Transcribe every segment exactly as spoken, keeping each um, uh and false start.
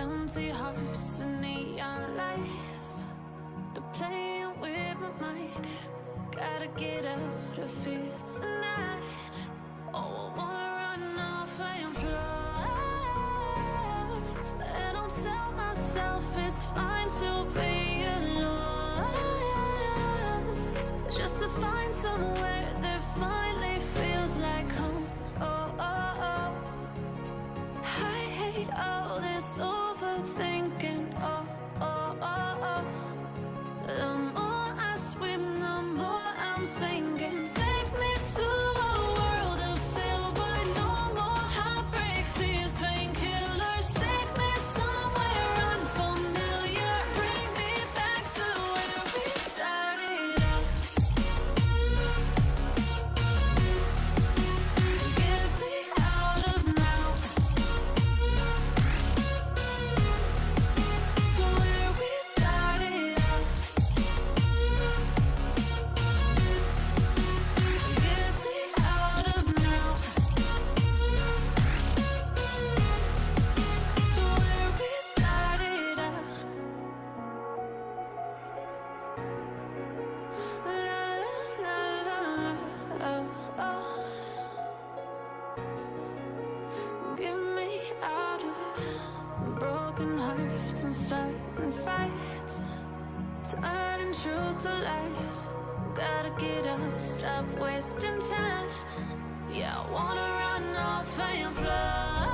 empty hearts and neon lights. They're playing with my mind. Gotta get out of here tonight. Oh, I wanna run off and fly. And I'll tell myself it's fine to be alone, just to find somewhere that finally feels like home. Oh, oh, oh. I hate all this overthinking. Oh, oh, oh, oh. The more I swim, the more I'm sinking. Take me to a world of silver. No more heartbreaks, tears, painkillers. Take me somewhere unfamiliar. Bring me back to where we started out. Get me out of now. To where we started out. Get me out of now. To where we started out. La la la la la. Oh, oh. Get me out of broken hearts and starting fights, turning truth to lies. Gotta get up, stop wasting time. Yeah, I wanna run off and fly.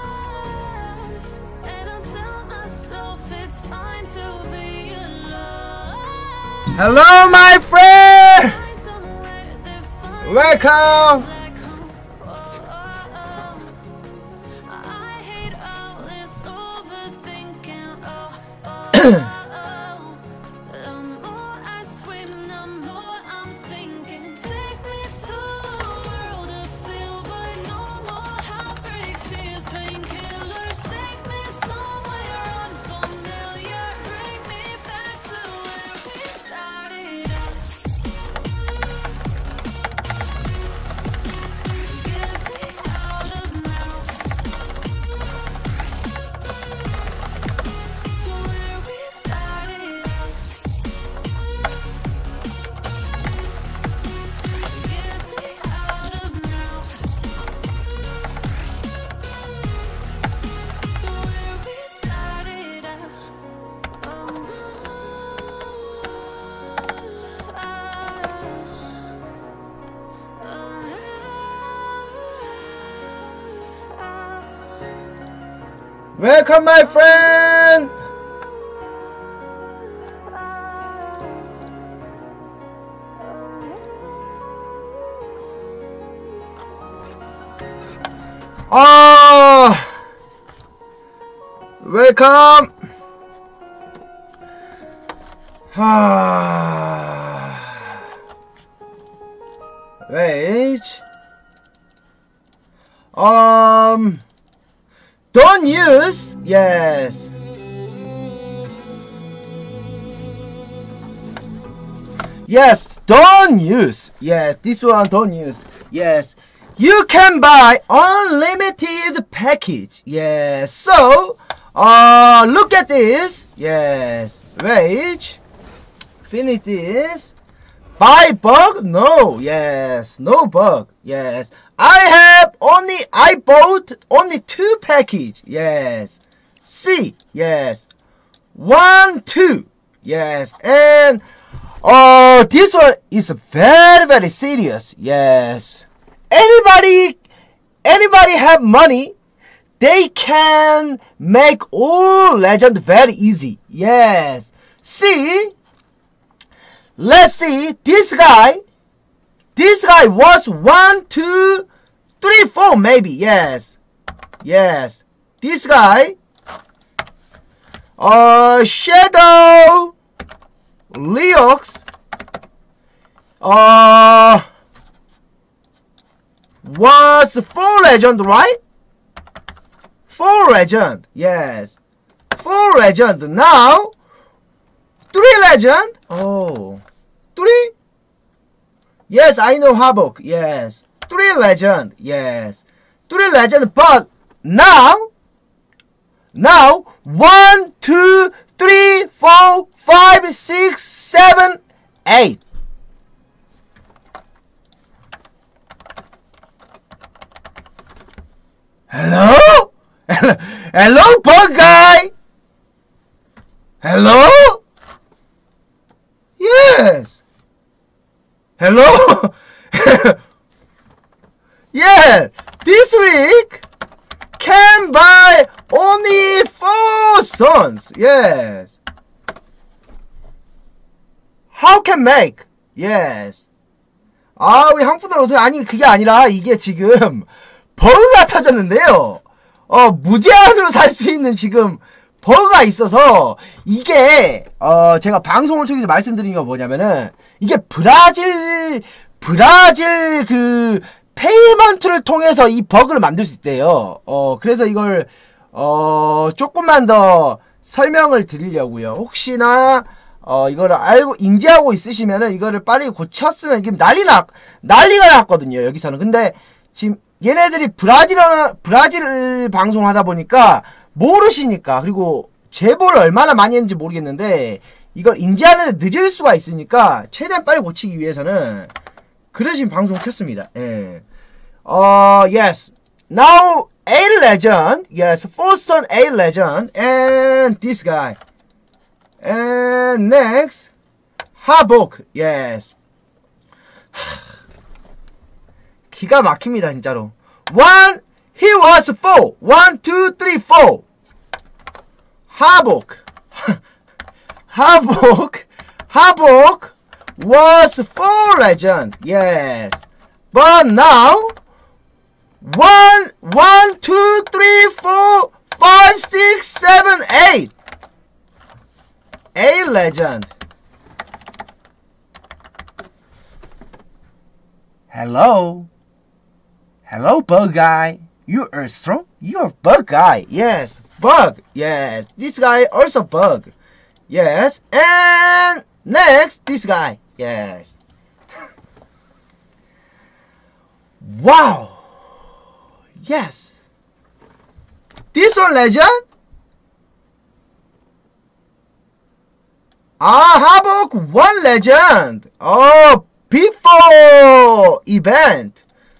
And I'll tell myself it's fine to be alone. Hello, my friend. Find somewhere that finally Welcome. feels like home. Oh, oh, oh. I hate all this overthinking. Oh, oh, oh, oh. The more I swim, the more I'm sinking. Take me to a world of silver. No more heartbreaks, tears, painkillers. Take me somewhere unfamiliar. Bring me back to where we started out. Get me out of now. To where we started out. Get me out of now. To where we started out. Oh, Welcome, my friend. Oh, welcome. Ah, wait. Um. Don't use, yes. Yes, don't use. Yeah, this one don't use. Yes. You can buy unlimited package. Yes. So, uh, look at this. Yes. Wait. Finish this. Buy bug? No. Yes. No bug. Yes. I have only, I bought only two package. Yes. C. Yes. One, two. Yes. And, uh, this one is very, very serious. Yes. Anybody, anybody have money, they can make all legend very easy. Yes. See, let's see, this guy, this guy was one, two, three, four, maybe. Yes. Yes. This guy, uh, Shadow, Leox, uh, was four legend, right? Four legend, yes. Four legend. Now, three legend. Oh, three. Yes, I know Havoc. Yes, three legend. Yes, three legend. But now, Now one, two, three, four, five, six, seven, eight. Hello? Hello, bug guy? Hello? Yes. Hello? Yeah, this week can buy only four stones. Yes. How can make? Yes. 아, 우리 한푼들 오세요. 아니, 그게 아니라 이게 지금 버그가 터졌는데요. 어, 무제한으로 살 수 있는 지금 버그가 있어서 이게 어, 제가 방송을 통해서 말씀드린 거 뭐냐면은 이게 브라질 브라질 그 페이먼트를 통해서 이 버그를 만들 수 있대요. 어, 그래서 이걸 어, 조금만 더 설명을 드리려고요. 혹시나 어, 이거를 알고 인지하고 있으시면은 이거를 빨리 고쳤으면 지금 난리 나 난리가 났거든요. 여기서는. 근데 지금 얘네들이 브라질 브라질 방송하다 보니까 모르시니까, 그리고 제보를 얼마나 많이 했는지 모르겠는데 이걸 인지하는 데 늦을 수가 있으니까 최대한 빨리 고치기 위해서는 그래서 지금 방송 켰습니다. 예. 어, yes. Now eight legend. Yes, four stone eight legend and this guy. And next 하복. Yes. 기가 막힙니다, 진짜로. One, he was four. One, two, three, four. 하복. 하복. 하복 was four legend. Yes. But now one, one, two, three, four, five, six, seven, eight. Eight legend. Hello. Hello, bug guy. You are strong? You're bug guy. Yes. Bug. Yes. This guy also bug. Yes. And next, this guy. Yes. Wow. Yes. This one legend? Ah, Habok one legend. Oh, before event.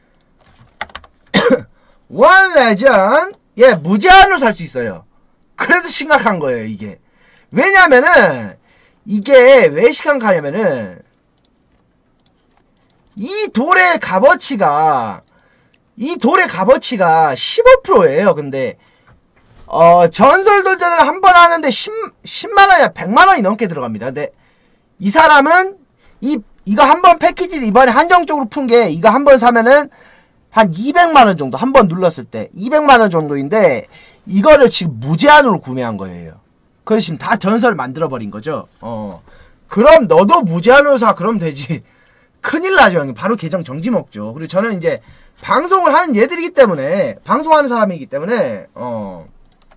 one legend. 예, 무제한으로 살 수 있어요. 그래도 심각한 거예요, 이게. 왜냐면은, 이게 왜 심각하냐면은, 이 돌의 값어치가, 이 돌의 값어치가 십오 퍼센트예요. 근데, 어, 전설 도전을 한 번 하는데 십, 십만 원이나 백만 원이 넘게 들어갑니다. 근데, 이 사람은, 이, 이거 한 번 패키지를 이번에 한정적으로 푼 게, 이거 한 번 사면은, 한 이백만 원 정도, 한 번 눌렀을 때, 이백만 원 정도인데, 이거를 지금 무제한으로 구매한 거예요. 그래서 지금 다 전설을 만들어버린 거죠. 어. 그럼 너도 무제한으로 사, 그럼 되지. 큰일 나죠, 형님. 바로 계정 정지 먹죠. 그리고 저는 이제, 방송을 하는 얘들이기 때문에, 방송하는 사람이기 때문에, 어.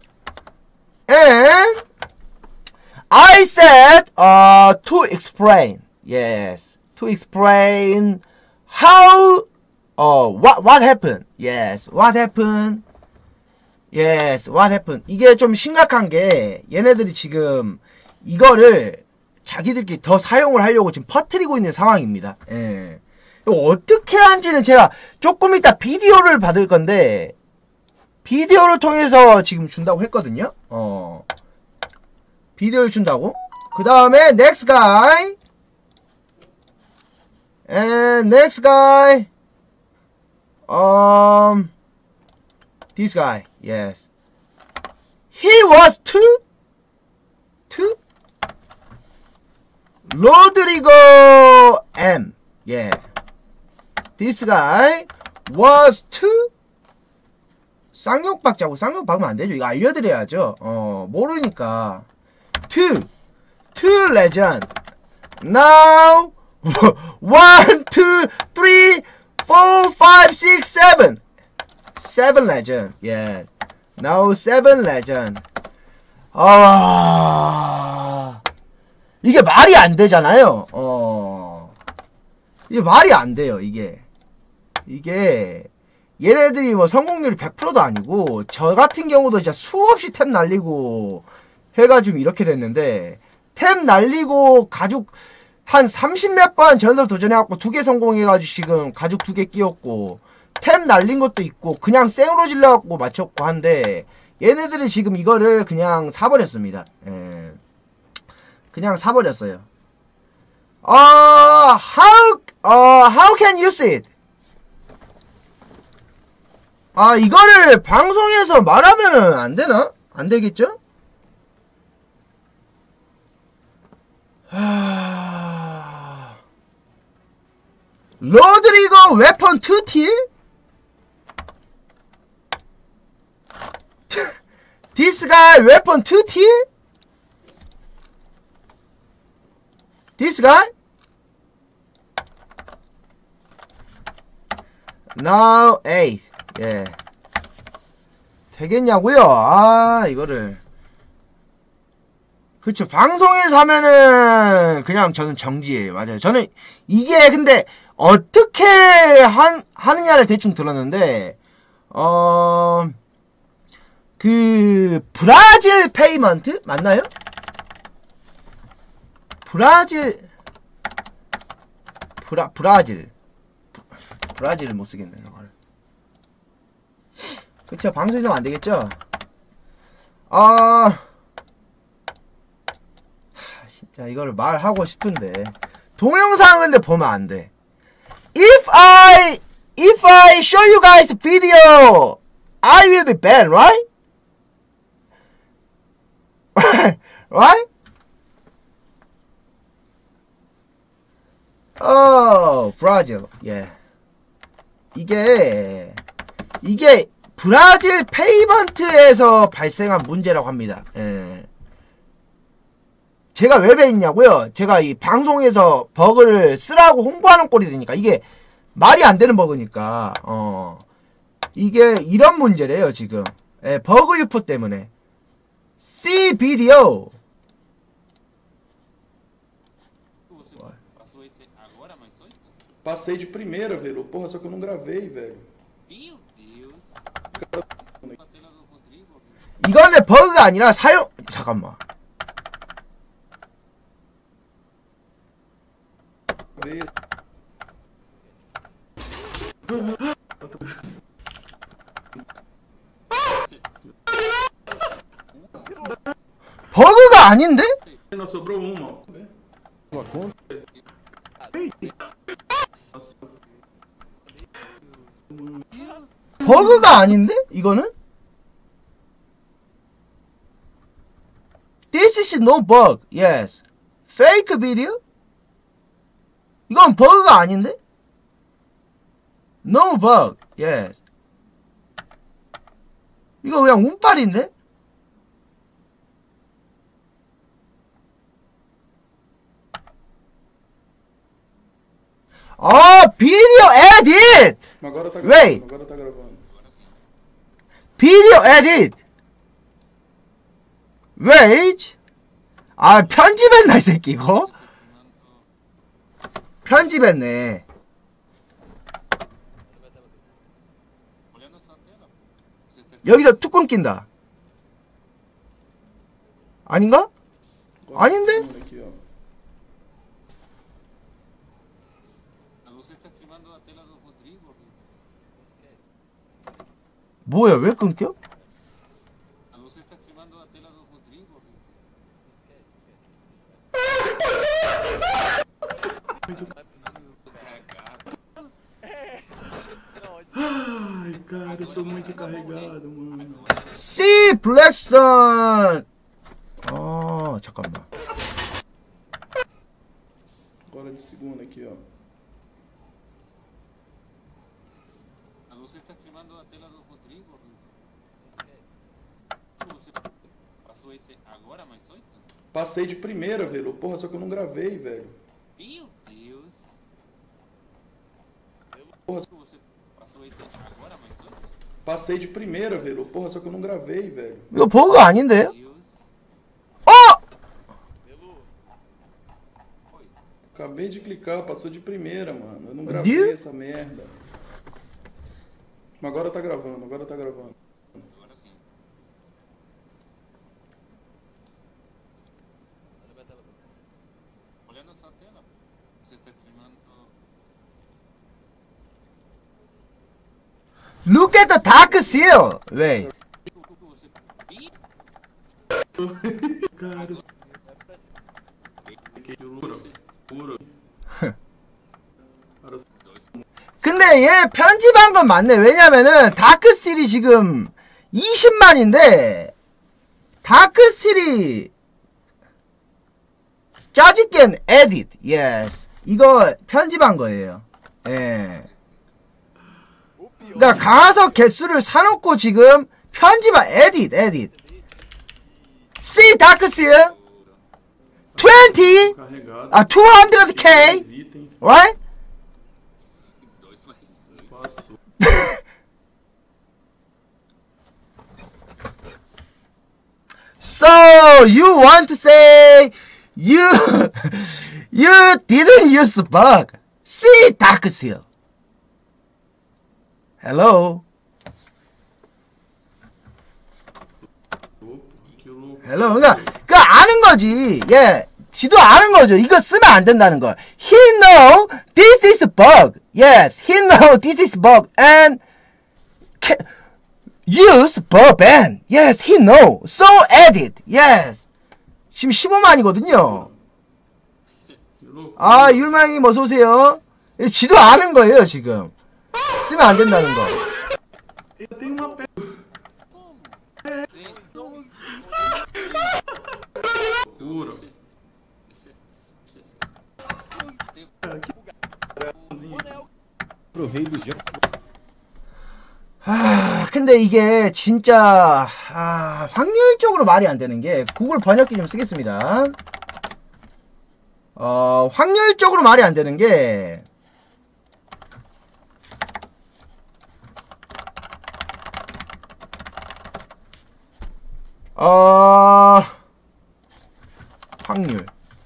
And, I said, uh, to explain. Yes. To explain how, 어, what, what happened? Yes, what happened? Yes, what happened? 이게 좀 심각한 게, 얘네들이 지금, 이거를, 자기들끼리 더 사용을 하려고 지금 퍼뜨리고 있는 상황입니다. 예. 어떻게 하는지는 제가 조금 이따 비디오를 받을 건데, 비디오를 통해서 지금 준다고 했거든요? 어. 비디오를 준다고? 그 다음에, next guy. And next guy. Um, this guy, yes. He was two, two. Rodrigo M, yeah. This guy was two. 쌍욕 박자고 쌍욕 박으면 안 되죠. 이거 알려드려야죠. 어, 모르니까. Two, two legend. Now, one, two, three. four, five, six, seven. seven legend. Yeah. Now seven legend. 아. 이게 말이 안 되잖아요. 어. 이게 말이 안 돼요, 이게. 이게 얘네들이 뭐 성공률이 백 퍼센트도 아니고 저 같은 경우도 진짜 수없이 템 날리고 해가지고 이렇게 됐는데 템 날리고 가죽 한 삼십 몇 번 전설 도전해갖고 두 개 성공해가지고 지금 가죽 두 개 끼웠고 템 날린 것도 있고 그냥 생으로 질러갖고 맞췄고 한데 얘네들이 지금 이거를 그냥 사버렸습니다. 예. 그냥 사버렸어요. 어, how, 어, how can you see it? 아, 이거를 방송에서 말하면은 안 되나? 안 되겠죠? 하... 로드리거 웨폰 투 틸? This guy weapon two tier? This guy? Now eight. 예. 되겠냐고요? 아, 이거를. 그쵸. 방송에서 하면은 그냥 저는 정지예요. 맞아요. 저는 이게 근데 어떻게 한, 하느냐를 대충 들었는데, 어, 그 브라질 페이먼트 맞나요? 브라질 브라 브라질 브라질을 못 쓰겠네 이걸. 그쵸. 방송에서 안 되겠죠. 아 진짜 이걸 말하고 싶은데 동영상 근데 보면 안 돼. If I if I show you guys video, I will be banned, right? Right? 어, 브라질. 예. 이게 이게 브라질 페이먼트에서 발생한 문제라고 합니다. 예. 제가 왜 배했냐고요? 제가 이 방송에서 버그를 쓰라고 홍보하는 꼴이 되니까 이게 말이 안 되는 버그니까 어 이게 이런 문제래요 지금. 예, 버그 유포 때문에. See video. Passei de primeira, velho. Porra, só que eu não gravei, velho. Meu Deus. 이거는 버그가 아니라 사용 잠깐만. 버그가 아닌데? Não, sobrou uma. Sua conta? 버그가 아닌데? 이거는? This is no bug. Yes. Fake video? 이건 버그가 아닌데? No bug. Yes. 이거 그냥 운빨인데? 아, 비디오 에딧! Agora tá Wait. gravando. Agora tá gravando. 비디오 에딧! Wait! 아, 편집했나, 이 새끼, 이거? 편집했네. 여기서 뚜껑 낀다. 아닌가? Agora 아닌데? esse segundo aqui, ó. Você está filmando a tela do Rodrigo? 뭐야, 왜 끊겨? Você está filmando a tela do Rodrigo? Ai, cara, eu sou muito carregado, mano. C 블랙스턴. 아, 잠깐만. Agora de segunda aqui, ó. Você está filmando a tela do Rodrigo? Você passou esse agora mais oito? Passei de primeira, velho. Porra, só que eu não gravei, velho. Meu Deus. Porra, Você passou esse agora mais oito? passei de primeira, velho. Porra, só que eu não gravei, velho. 이거 버그 아닌데요? Deus. 어! Oi. Acabei de clicar, passou de primeira, mano. Eu não gravei Viu? essa merda. Agora tá gravando, agora tá gravando. Agora sim. Olhando a sua tela, você está streamando. Look at the dark seal. Wait. Você. Ih! Cara, que loucura. Puro. 근데 얘 편집한 건 맞네. 왜냐면은 다크실이 지금 이십만인데 다크실이 짜집겐 에딧. 예스. 이거 편집한 거예요. 예. 그러니까 강화석 개수를 사놓고 지금 편집한 에딧 에딧. See 다크실 이십. Carregado. 아 이백 케이. Item. Right? dois mais sangue. Passou. So you want to say you you didn't use the bug? See dark seal. Hello. Que louco. Hello. 그러니까 그 아는 거지. 예. 지도 아는 거죠. 이거 쓰면 안 된다는 걸. He know this is bug. Yes, he know this is bug and ca- use verb and. Yes, he know. So edit. Yes. 지금 십오만이거든요. Que louco. 아, 율망님 어서 오세요. 지도 아는 거예요, 지금. 쓰면 안 된다는 거. Eu tenho uma pedra. Puro. pro rei do gelo. 아, 근데 이게 진짜 아, 확률적으로 말이 안 되는 게 구글 번역기 좀 쓰겠습니다. 어, 확률적으로 말이 안 되는 게 어, 확률.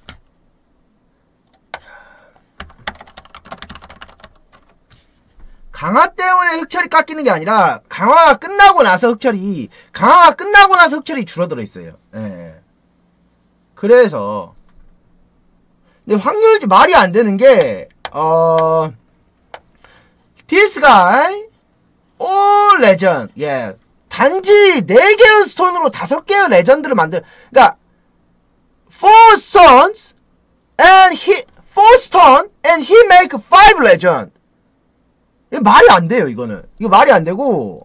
강화 때문에 흑철이 깎이는 게 아니라 강화가 끝나고 나서 흑철이 강화가 끝나고 나서 흑철이 줄어들어 있어요. 예. 그래서 근데 확률 말이 안 되는 게 어, This guy all legend. 예. 단지 네 개의 스톤으로 다섯 개의 레전드를 만들. 그러니까 four stones and he four stone and he make five legend. 이거 말이 안 돼요, 이거는. 이거 말이 안 되고.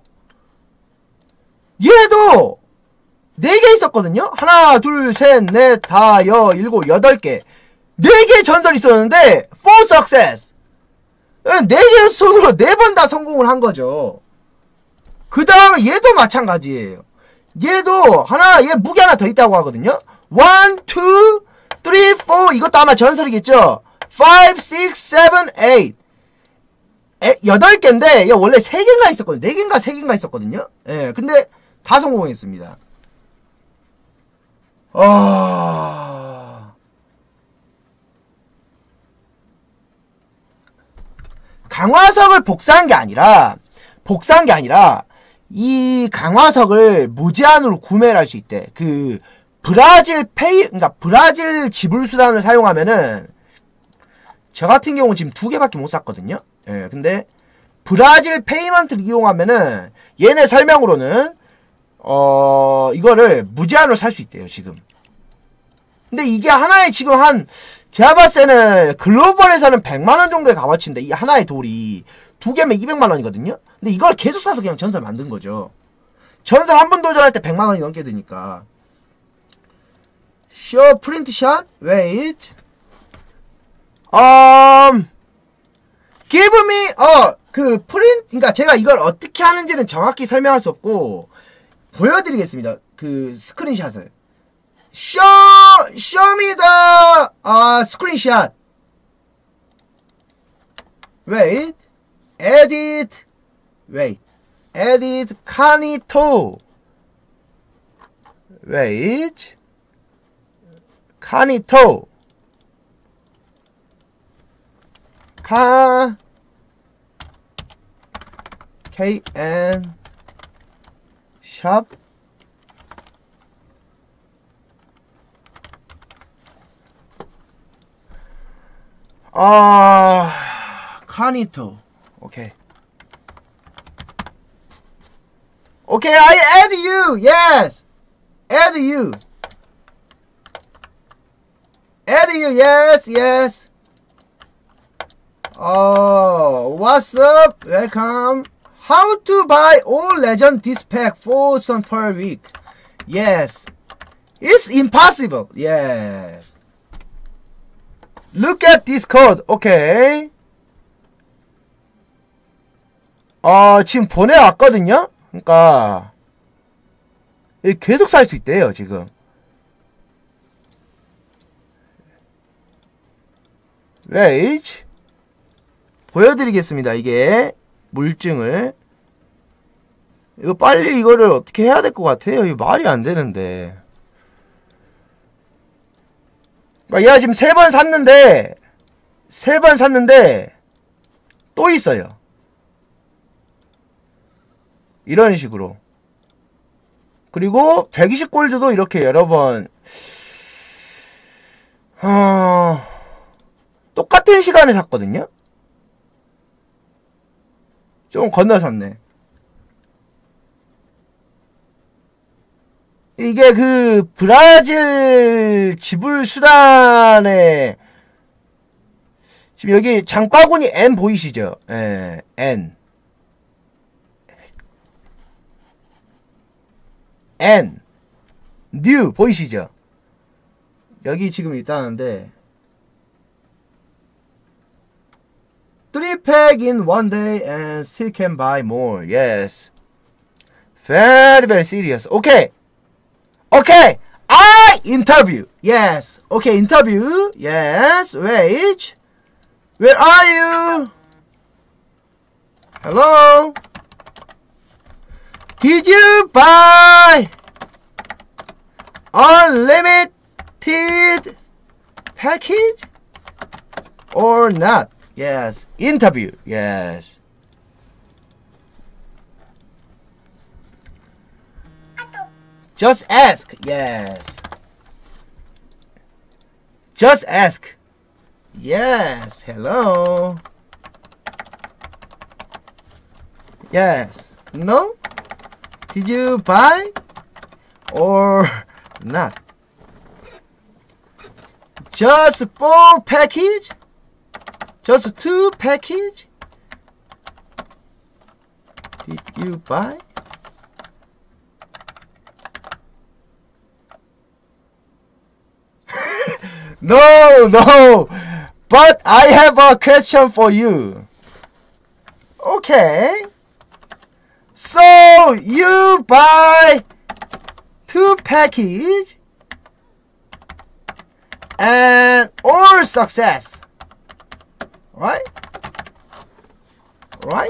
얘도 네 개 있었거든요? 하나, 둘, 셋, 넷, 다, 여, 일곱, 여덟 개. 네 개의 전설이 있었는데, four success. 네 개의 손으로 네 번 다 성공을 한 거죠. 그 다음에 얘도 마찬가지예요. 얘도 하나, 얘 무기 하나 더 있다고 하거든요? one, two, three, four. 이것도 아마 전설이겠죠? five, six, seven, eight. 에, 여덟 개인데, 얘 원래 세 개인가 있었거든요. 네 개인가 세 개인가 있었거든요. 예, 근데 다 성공했습니다. 어... 강화석을 복사한 게 아니라, 복사한 게 아니라, 이 강화석을 무제한으로 구매를 할 수 있대. 그, 브라질 페이, 그러니까 브라질 지불수단을 사용하면은, 저 같은 경우는 지금 두 개밖에 못 샀거든요. 예, 근데 브라질 페이먼트를 이용하면은 얘네 설명으로는 어 이거를 무제한으로 살 수 있대요 지금. 근데 이게 하나에 지금 한 제가 봤을 때는 글로벌에서는 백만 원 정도의 값어치인데 이 하나의 돌이 두 개면 이백만 원이거든요. 근데 이걸 계속 사서 그냥 전설 만든 거죠. 전설 한 번 도전할 때 백만 원이 넘게 드니까. Show print shot. Wait. Um, give me, 어, 그, 프린트, 그니까 제가 이걸 어떻게 하는지는 정확히 설명할 수 없고, 보여드리겠습니다. 그, 스크린샷을. Show, show me the, 아, screenshot. Wait. Edit. Wait. Edit, Kanito. Wait. Kanito. 카 kn 샵 아 카니토. 오케이. Okay, I add you. Yes. Add you. Add you. Yes, yes. Oh, what's up? Welcome. How to buy all legend this pack for some per week? Yes. It's impossible. Yes. Look at this code. Okay. 어, 지금 보내왔거든요? 그러니까 계속 살 수 있대요 지금. Wait. 보여드리겠습니다. 이게 물증을. 이거 빨리 이거를 어떻게 해야 될 것 같아요. 이거 말이 안 되는데. 그러니까 얘가 지금 세 번 샀는데 세 번 샀는데 또 있어요. 이런 식으로. 그리고 백이십 골드도 이렇게 여러 번 어... 똑같은 시간에 샀거든요. 좀 건너 샀네. 이게 그 브라질 지불 수단에 지금 여기 장바구니 N 보이시죠? 예, N. N new 보이시죠? 여기 지금 있다는데 three pack in one day and still can buy more. Yes. Very very serious. Okay. Okay. I interview. Yes. Okay, interview. Yes. Wait. Where are you? Hello? Did you buy unlimited package or not? Yes. Interview. Yes. Just ask. Yes. Just ask. Yes. Hello. Yes. No? Did you buy or not? Just four package? Just two package? Did you buy? No, no. But I have a question for you. Okay. So you buy two package and all success, right? Right?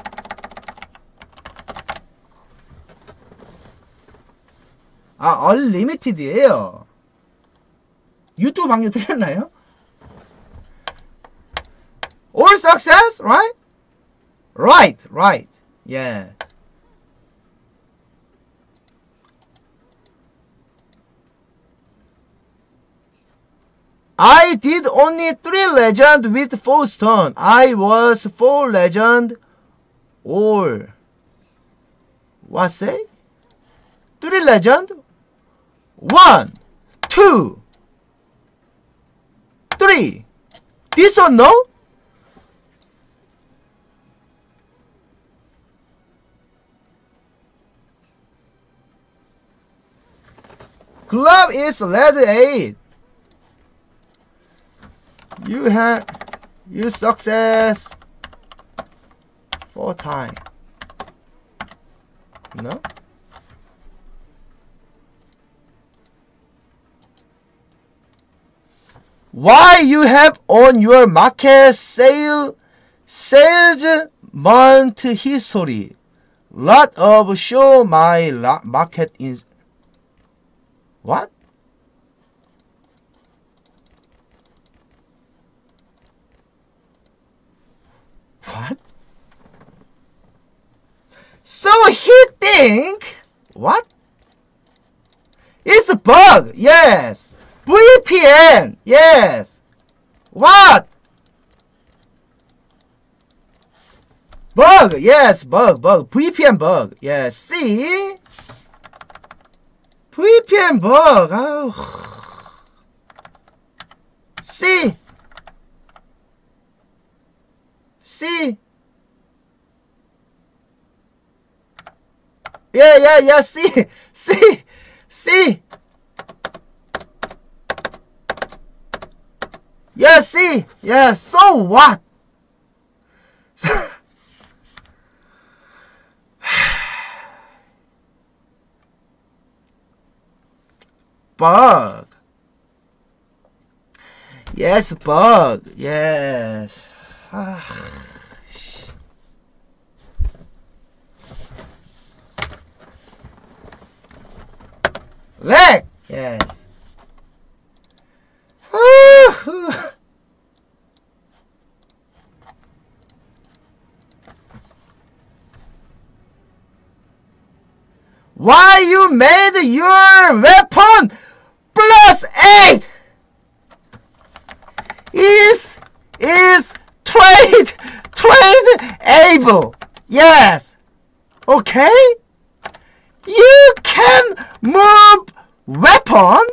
아, unlimited예요. 유튜브 방송 틀렸나요? All success, right? Right, right. Yeah. I did only three legend with four stone. I was four legend all. What say? Three legend? One, two, three. This one no? Club is lead eight. You have you success four time. No? Why you have on your market sale sales month history? Lot of show my market in what? What? he think what? It's a bug. Yes. V P N. Yes. What? Bug. Yes, bug, bug. V P N bug. Yes. C. V P N bug. Oh. C. C. Yeah, yeah, yeah. C. C. C. Yeah, C. Yeah, so what? Bug. Yes, bug. Yes. Leg. Yes. Why you made your weapon plus eight is is trade trade able. Yes. Okay. You can move weapon.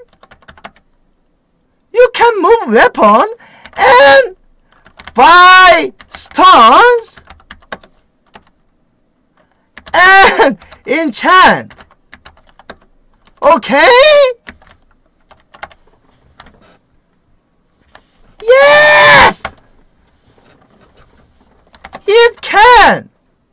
You can move weapon and buy stones and enchant. Okay? Yes! It can!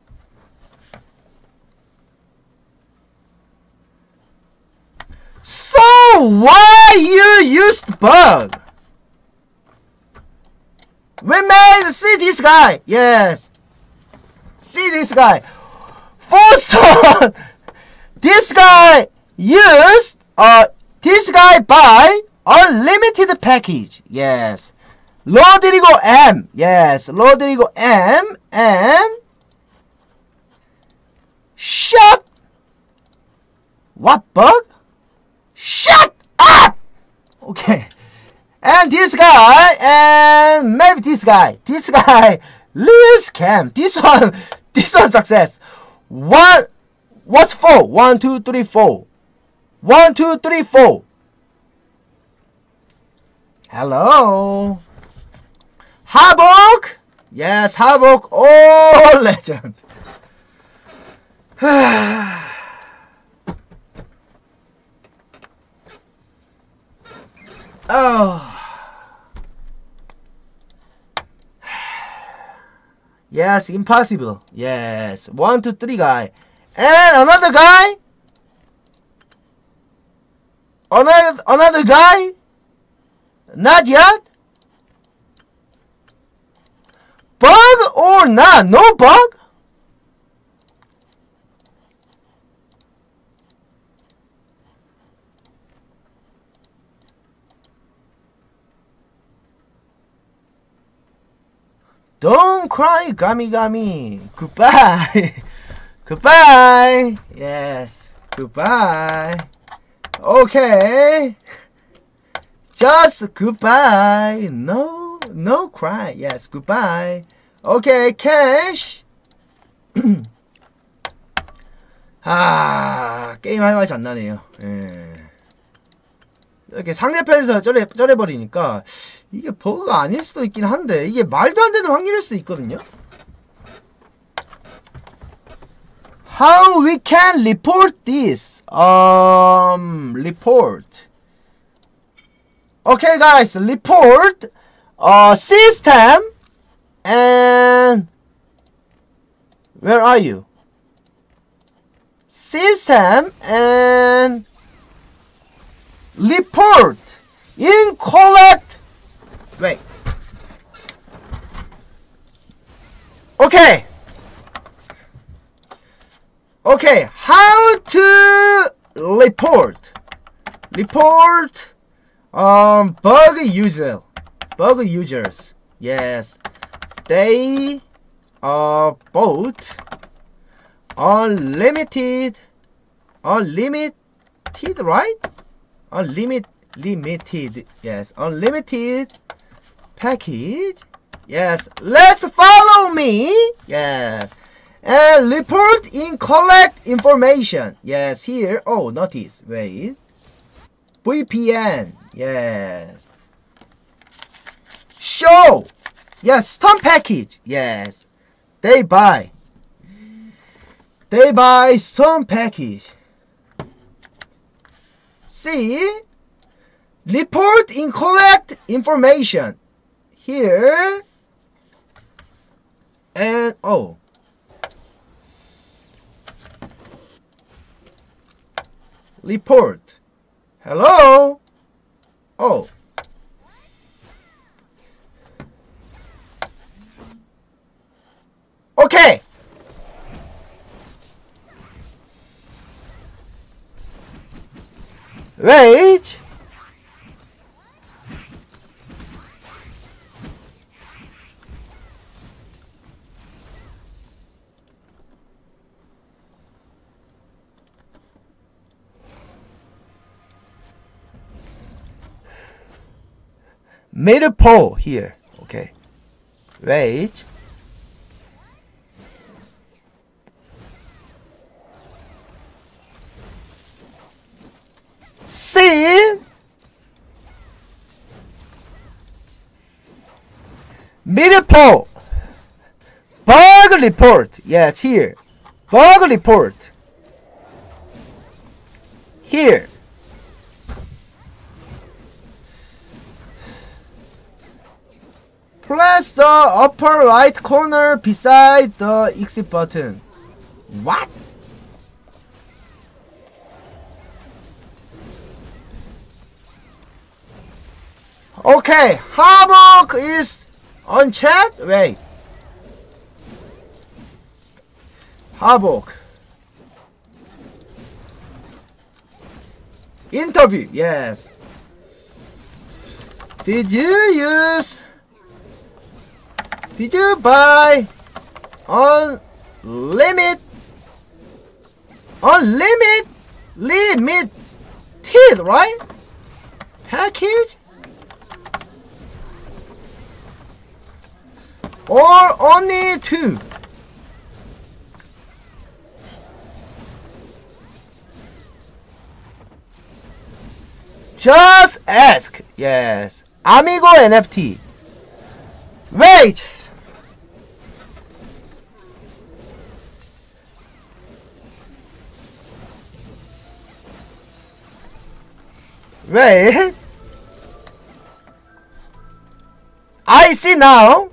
So why you used bug? We made see this guy. Yes. See this guy. First one, this guy used uh this guy buy unlimited package. Yes. Rodrigo M. Yes, Rodrigo M and shut. What bug? Shut up! Okay. And this guy, and maybe this guy. This guy, real scam. This one, this one success. One, what's four? One, two, three, four. One, two, three, four. Hello. Havoc! Yes, Havoc. Oh, legend. Oh. Yes, impossible. Yes. One, two, three guy. And another guy. Another another guy. Not yet. Bug or not? No bug? Don't cry, Gami Gami. Goodbye. Goodbye. Yes. Goodbye. Okay. Just goodbye. No, no cry. Yes, goodbye. Okay, cash. 아, 게임 할 맛이 안 나네요. 예. 이렇게 상대편에서 쩔해, 쩔해버리니까 이게 버그가 아닐 수도 있긴 한데 이게 말도 안 되는 확률일 수 있거든요. How we can report this? Um, report. Okay, guys, report. Uh, system and where are you? System and report incorrect. Wait. Okay. Okay. How to report? Report. Um, bug user. Bug users. Yes. They uh bought unlimited, unlimited, right? Unlimited, limited, yes, unlimited package. Yes, let's follow me. Yes, and report in collect information. Yes, here. Oh, notice. Wait. V P N. Yes. Show. Yes, Storm package. Yes. They buy. They buy Storm package. See? Report in collect information. Here. And oh. Report. Hello? Oh. Okay. Wait. Middle pole here. Okay. Wait. See? Middle pole. Bug report. Yeah, it's here. Bug report. Here. Press the upper right corner beside the exit button. What? Okay, Havoc is on chat. Wait. Havoc. Interview. Yes. Did you use? Did you buy unlimited? Unlimited? Limited, right? Package? Or only two? Just ask. Yes. Amigo N F T. Wait. Wait. I see now.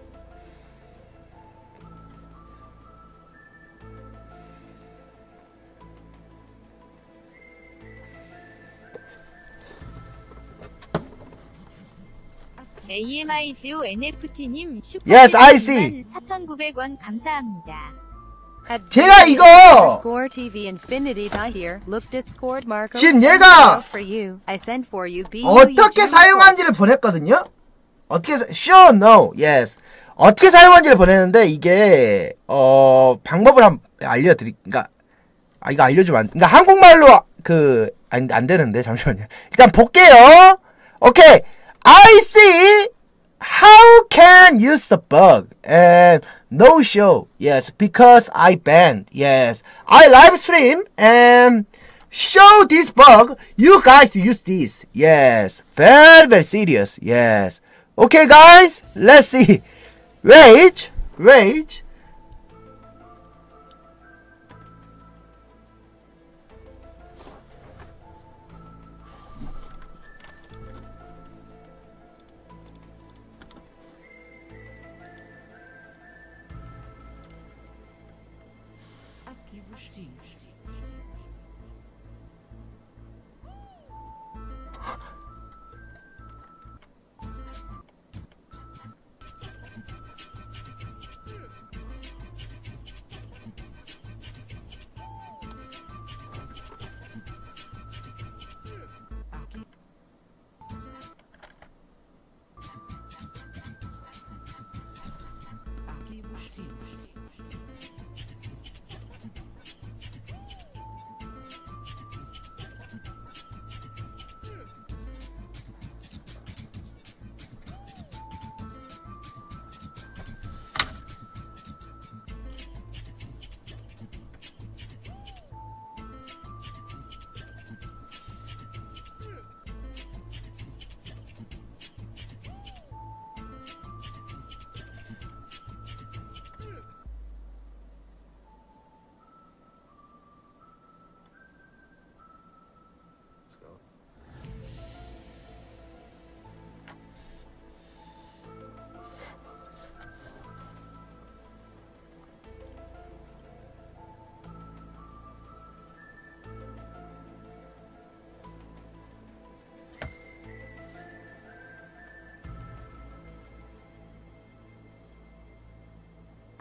에이엠아이지오 엔에프티님 Yes, I see. 사천구백 원 감사합니다. 제가 이거 Score TV Infinity die here. Look Discord Marco. 지금 얘가 for you. I sent for you. B 어떻게 사용한지를 보냈거든요. 어떻게 사... Sure, no, yes. 어떻게 사용한지를 보냈는데 이게 어 방법을 한 알려드리. 그러니까 아 이거 알려주면 안. 그러니까 한국말로 그 안 안 되는데 잠시만요. 일단 볼게요. 오케이. I see how can use the bug and no show. Yes, because I banned. Yes, I live stream and show this bug. You guys use this. Yes, very very serious. Yes. Okay, guys, let's see. Wait, wait.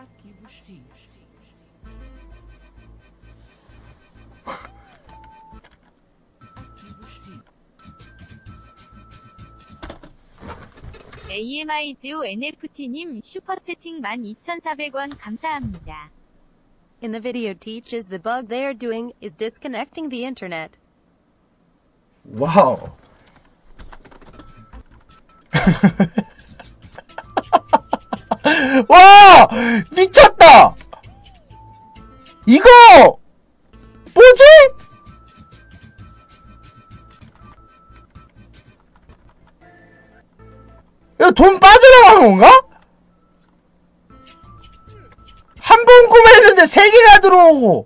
에이엠아이지오 엔에프티님 슈퍼채팅 만 이천사백 원 감사합니다. In the video teaches the bug they are doing is disconnecting the internet. 와우. 와! 미쳤다! 이거! 뭐지? 이거 돈 빠져나가는 건가? 한 번 구매했는데 세 개가 들어오고.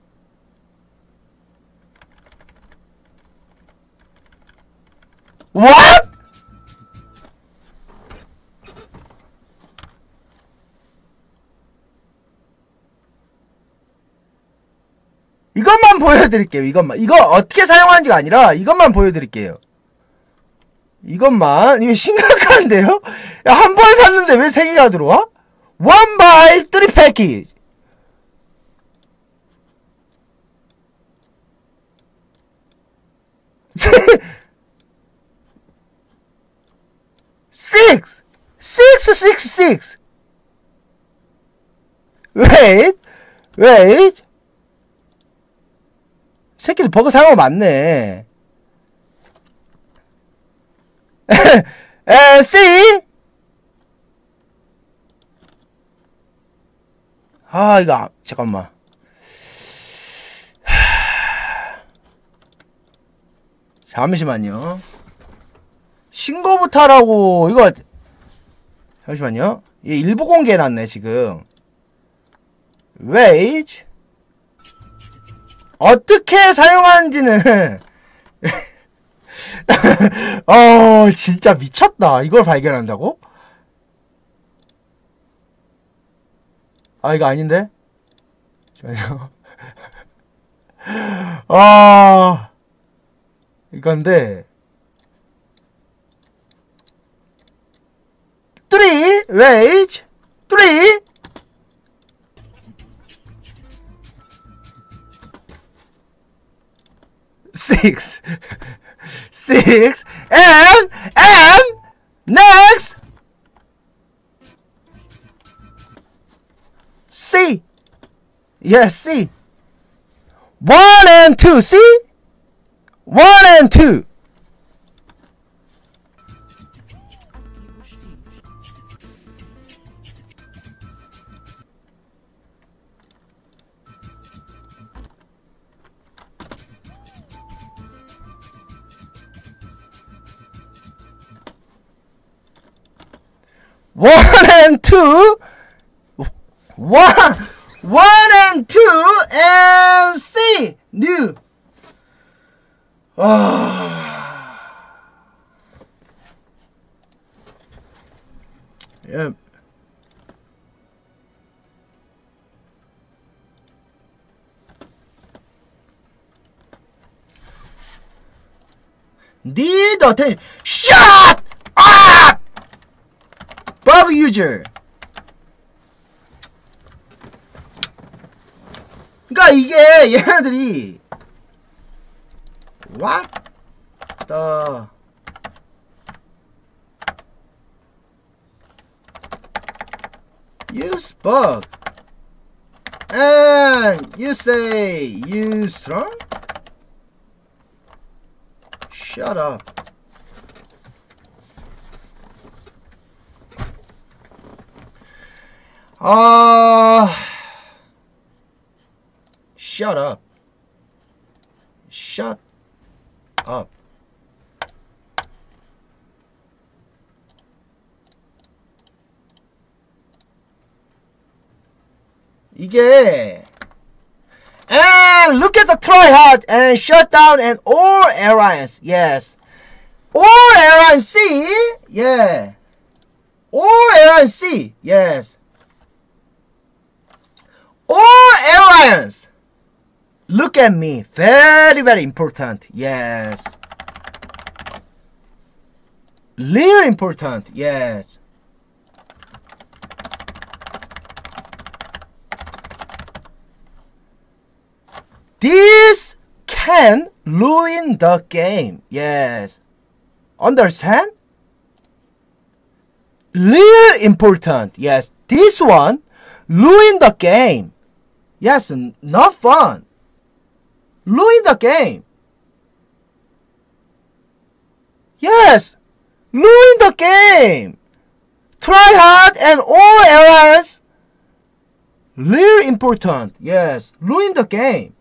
What? 이것만 보여드릴게요. 이것만. 이거 어떻게 사용하는지가 아니라 이것만 보여드릴게요. 이것만. 이거 심각한데요? 한 번 샀는데 왜 세 개가 들어와? One buy three package. Six, six, six, six. Wait, wait. 새끼들 버그 사용하 맞네. 에, see? 아, 이거, 잠깐만. 잠시만요. 신고부터 하라고, 이거. 잠시만요. 얘 일부 공개해놨네, 지금. Wait. 어떻게 사용하는지는. 어, 진짜 미쳤다. 이걸 발견한다고? 아, 이거 아닌데? 잠시만요. 아, 이건데. three, wait, three. six, six, and, and, next, C, yes, C, one and two, see, one and two, one and two, one, one and two, and C, new. 아, 예. Need attention. Shut up! Bug user. 그러니까 이게 얘네들이 what the use bug and you say you strong? Shut up. Uh, shut up. Shut up. 이게 and look at the tryhard and shut down and all airlines. Yes. All airlines see? Yeah. All airlines see? Yes. All airlines. Look at me. Very, very important. Yes. Really important. Yes. can ruin the game. Yes. Understand? Real important. Yes. This one ruin the game. Yes, not fun. Ruin the game. Yes. Ruin the game. Try hard and all errors. Real important. Yes. Ruin the game.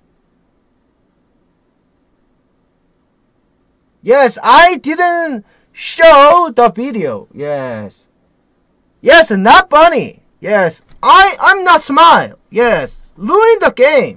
Yes, I didn't show the video. Yes. Yes, not funny. Yes, I, I'm not smile. Yes, ruin the game.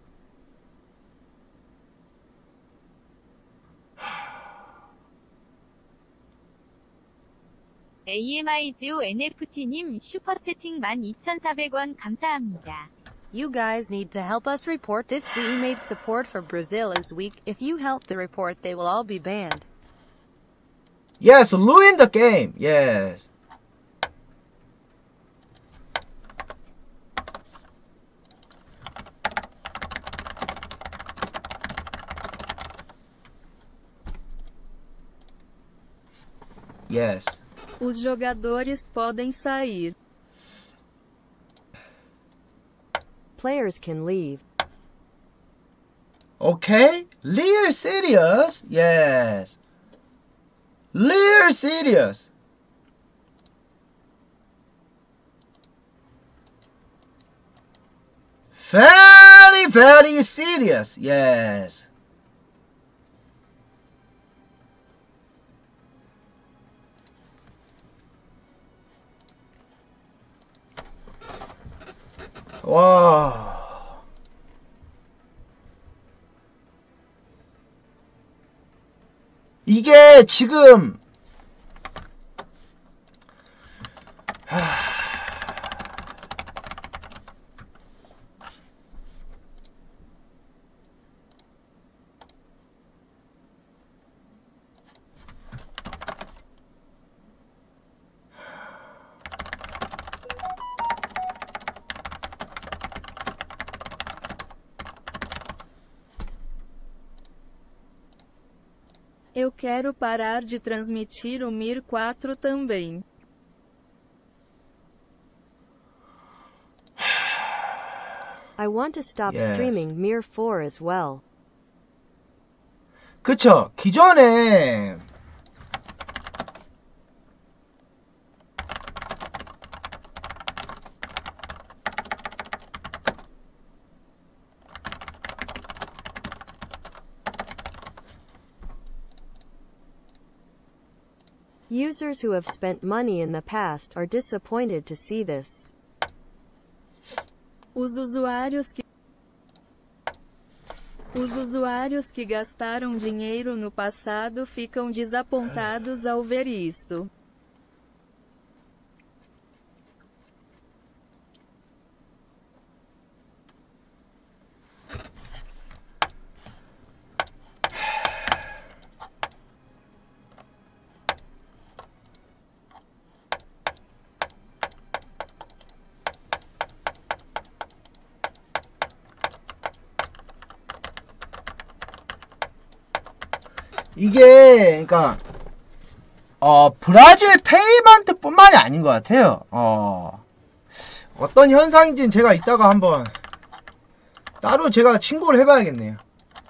에이엠아이지오 엔에프티님 슈퍼채팅 만 이천사백 원 감사합니다. You guys need to help us report this. The e-mail support for Brazil is weak. If you help the report, they will all be banned. Yes, ruin the game. Yes. Yes. Os jogadores podem sair. Players can leave. Okay. Real serious. Yes. Real serious. Very, very serious. Yes. 와. 이게 지금 하... Eu quero parar de transmitir o Mir quatro também. I want to stop Yes. streaming Mir four as well. 그쵸. 기존에 Users who have spent money in the past are disappointed to see this. Os usuários que Os usuários que gastaram dinheiro no passado ficam desapontados ao ver isso. 이게 그러니까 어 브라질 페이먼트 뿐만이 아닌 것 같아요. 어 어떤 현상인지는 제가 이따가 한번 따로 제가 친구를 해봐야겠네요.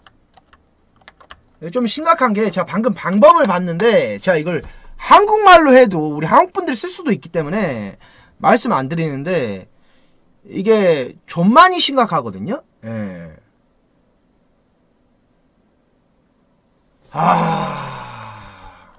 좀 심각한 게 제가 방금 방법을 봤는데 제가 이걸 한국말로 해도 우리 한국분들이 쓸 수도 있기 때문에 말씀 안 드리는데 이게 좀 많이 심각하거든요. 예. 아.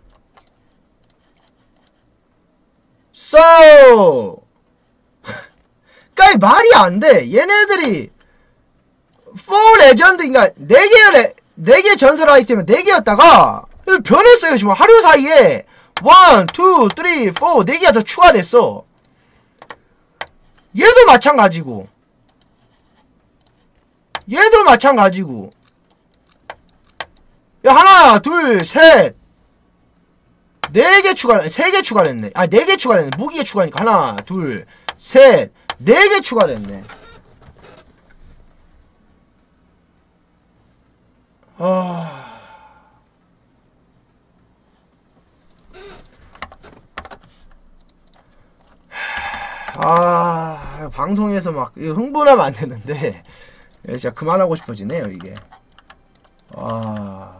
So. 그니까 말이 안 돼. 얘네들이 사 레전드, 그니까 네 개의 레, 네 개 전설 아이템은 네 개였다가 변했어요. 지금 하루 사이에 일, 이, 삼, 사, 네 개가 더 추가됐어. 얘도 마찬가지고 얘도 마찬가지고 야, 하나, 둘, 셋, 네 개 추가, 세 개 추가됐네. 아, 네 개 추가됐네. 무기에 추가니까 하나, 둘, 셋, 네 개 추가됐네. 아... 아... 방송에서 막 흥분하면 안 되는데 진짜 그만하고 싶어지네요 이게. 아...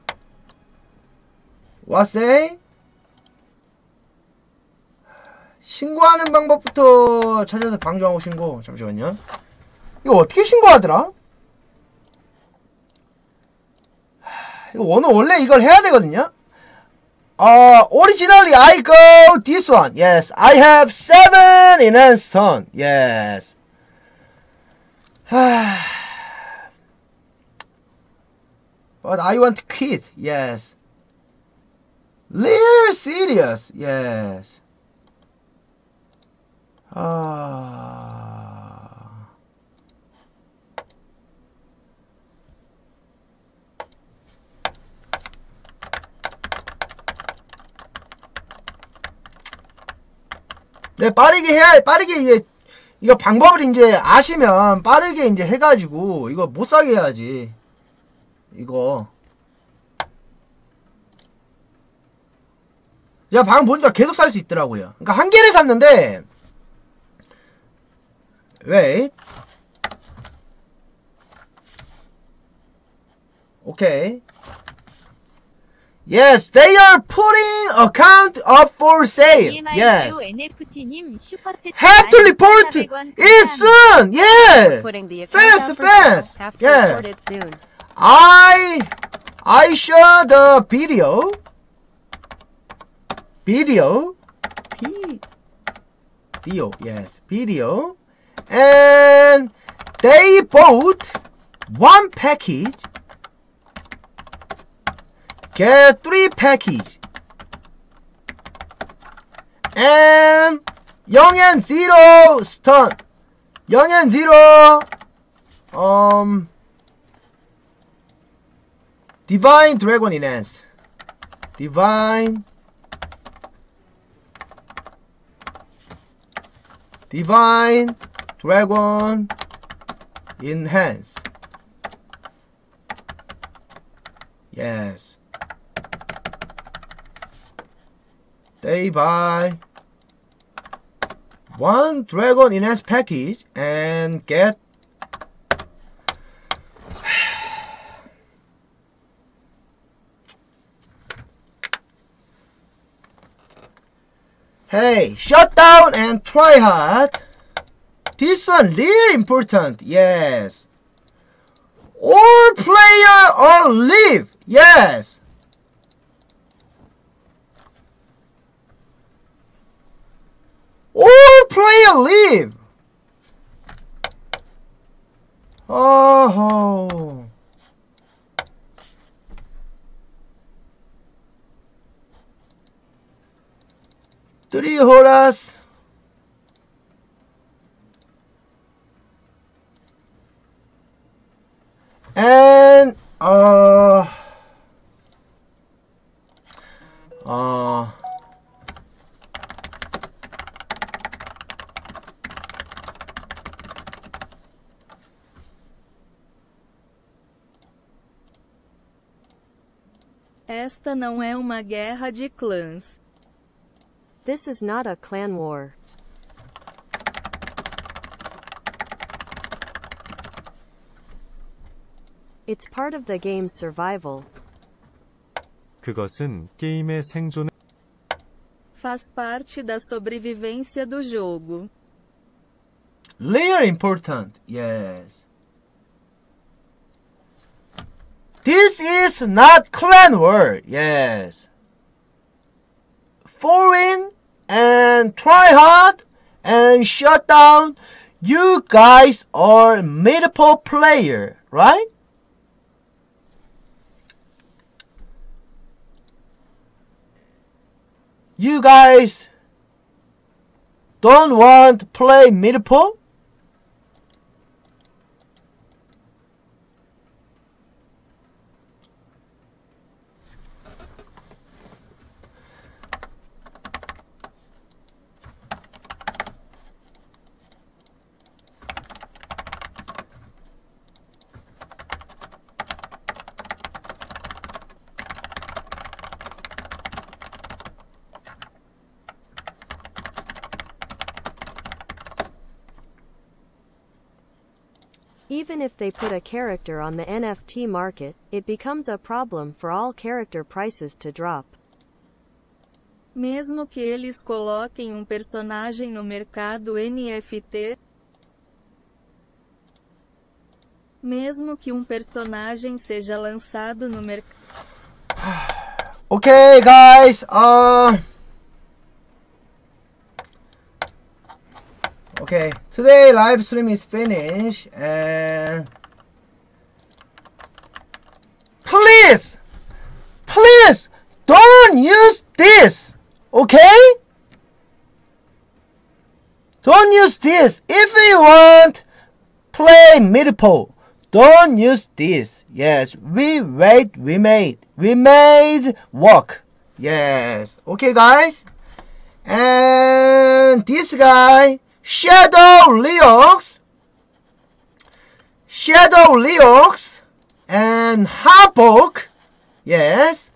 What say? 신고하는 방법부터 찾아서 방종하고 신고. 잠시만요. 이거 어떻게 신고하더라? 이거 오늘 원래 이걸 해야 되거든요. Uh, originally I go this one. Yes, I have seven in a son. Yes. But I want to quit. Yes. Real serious. Yes. 아... 네, 빠르게 해야, 빠르게 이제, 이거 방법을 이제 아시면 빠르게 이제 해가지고, 이거 못 사게 해야지. 이거. 제가 방금 보니까 계속 살 수 있더라고요. 그러니까 한 개를 샀는데, wait. Okay. Yes, they are putting account up for sale. Yes. 엔에프티님 슈퍼챗 Have to report it soon. Yes. Putting the account Fast, up for sale. fast. Have to Yeah. report it soon. I I show the video. Video. P. Video. Yes. Video. And they bought one package. Get three package. And 영 and zero stun. 영 and zero. Um. Divine Dragon Enhance. Divine. Divine Dragon Enhance. Yes. They buy one Dragon Enhance package and get Hey, shut down and try hard. This one really important. Yes. All player or leave. Yes. All player leave. Oh. Three horas. And uh uh Esta não é uma guerra de clãs. This is not a clan war. It's part of the game's survival. 그것은 게임의 생존에 Faz parte da sobrevivência do jogo. Really important. Yes. This is not clan war. Yes. Foreign and try hard and shut down. You guys are multiple player, right? You guys don't want to play multiple? Even if they put a character on the N F T market, it becomes a problem for all character prices to drop. Mesmo que eles coloquem um personagem no mercado N F T, mesmo que um personagem seja lançado no mercado. Okay, guys. Uh. Okay, today live stream is finished, and please, please don't use this. Okay? Don't use this. If you want play Meeple, don't use this. Yes, we wait, we made, we made work. Yes. Okay, guys. And this guy, Shadow Leox, Shadow Leox, and Harbok. Yes.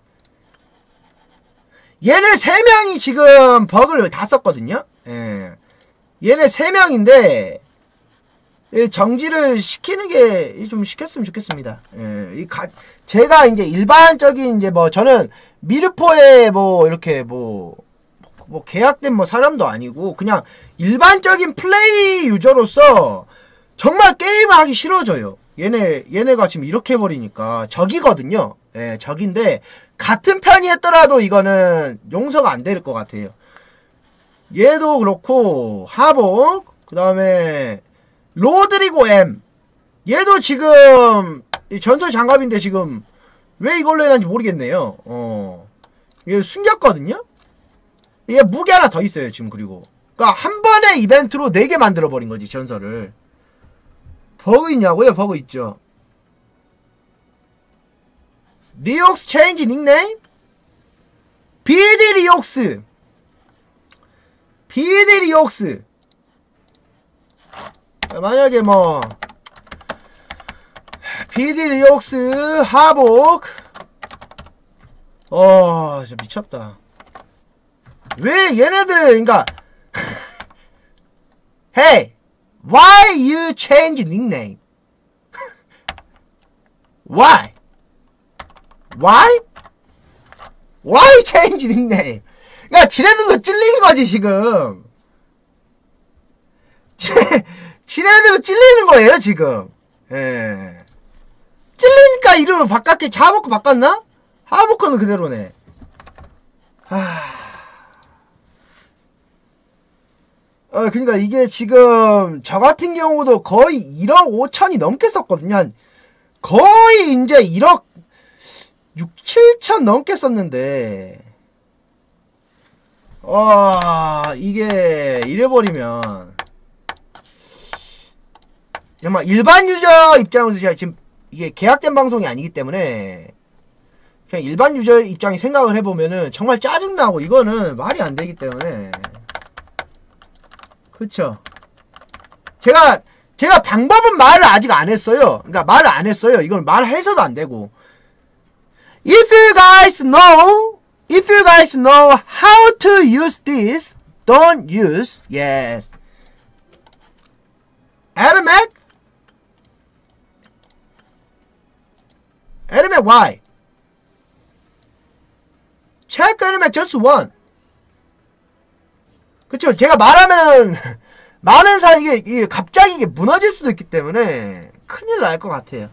얘네 세 명이 지금 버그를 다 썼거든요. 예. 얘네 세 명인데 정지를 시키는 게 좀 시켰으면 좋겠습니다. 예. 이 가, 제가 이제 일반적인 이제 뭐 저는 미르포에 뭐 이렇게 뭐 뭐 계약된 뭐 사람도 아니고 그냥 일반적인 플레이 유저로서 정말 게임을 하기 싫어져요. 얘네 얘네가 지금 이렇게 해버리니까 적이거든요. 예, 적인데 같은 편이 했더라도 이거는 용서가 안 될 것 같아요. 얘도 그렇고 하복, 그 다음에 로드리고 M, 얘도 지금 전설 장갑인데 지금 왜 이걸로 해놨는지 모르겠네요. 어, 얘 숨겼거든요. 얘 무기 하나 더 있어요 지금. 그리고 그니까 한 번의 이벤트로 네 개 만들어버린 거지 전설을. 버그 있냐고요? 버그 있죠. 리옥스 체인지 닉네임? 비디 리옥스, 비디 리옥스. 만약에 뭐 비디 리옥스 하복, 어 진짜 미쳤다. 왜 얘네들 그니까 Hey, why you change nickname? Why? Why? Why change nickname? 그니까 지네들도 찔린 거지 지금. 지네들도 찔리는 거예요 지금. 예. 찔리니까 이름을 바꿨게. 하보크 바꿨나? 하보크는 그대로네. 하... 어, 그니까 이게 지금 저 같은 경우도 거의 일억 오천이 넘게 썼거든요. 한 거의 이제 일억 육, 칠천 넘게 썼는데, 와, 이게 이래버리면 정말 일반 유저 입장에서 제가 지금 이게 계약된 방송이 아니기 때문에 그냥 일반 유저 입장에 생각을 해보면은 정말 짜증나고 이거는 말이 안 되기 때문에. 그쵸. 제가, 제가 방법은 말을 아직 안 했어요. 그러니까 말을 안 했어요. 이건 말해서도 안 되고. If you guys know, if you guys know how to use this, don't use, yes. Adamac? Adamac, why? Check Adamac just one. 그쵸. 제가 말하면은 많은 사람이 이게, 이게 갑자기 이게 무너질 수도 있기 때문에 큰일 날 것 같아요.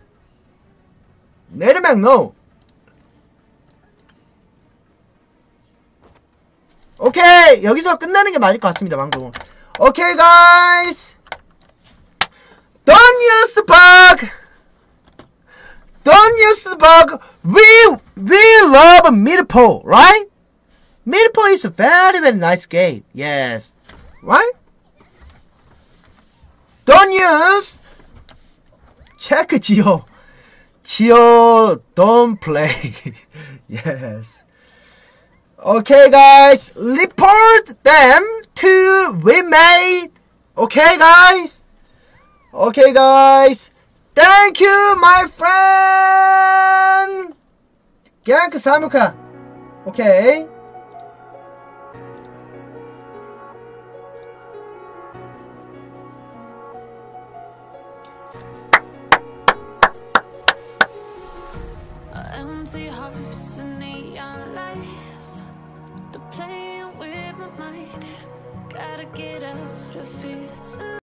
Adamac, no. 오케이, 여기서 끝나는 게 맞을 것 같습니다 방송. 오케이 guys, don't use the bug, don't use the bug. We we love Meeple, right? Meeple is a very very nice game. Yes, right? Don't use. Check Gio. Gio, don't play. Yes. Okay, guys, report them to remade. Okay, guys. Okay, guys. Thank you, my friend. Gank Samuka. Okay. hearts and neon lights. They're playing with my mind. Gotta get out of here tonight.